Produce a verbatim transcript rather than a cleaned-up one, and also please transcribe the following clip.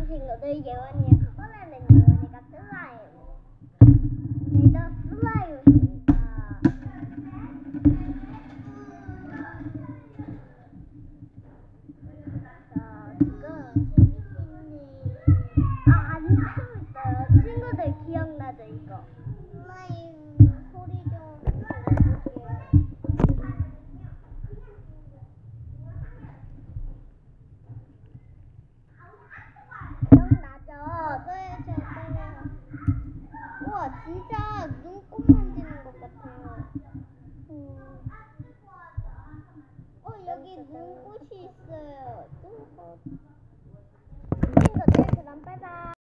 친구들, 예원이. 오늘은 예원이가 슬라임. 오늘도 슬라임입니다. 자, 지금 아, 안 치고 있어요. 친구들 기억나죠, 이거? 슬라임 소리 좀 들어볼게요. 기억나죠? 네, 저거요. 우와, 진짜 눈꽃 만지는 것 같아요. 음. 어, 여기 눈꽃이 있어요. 눈꽃. 친구들, 그럼 빠이빠이.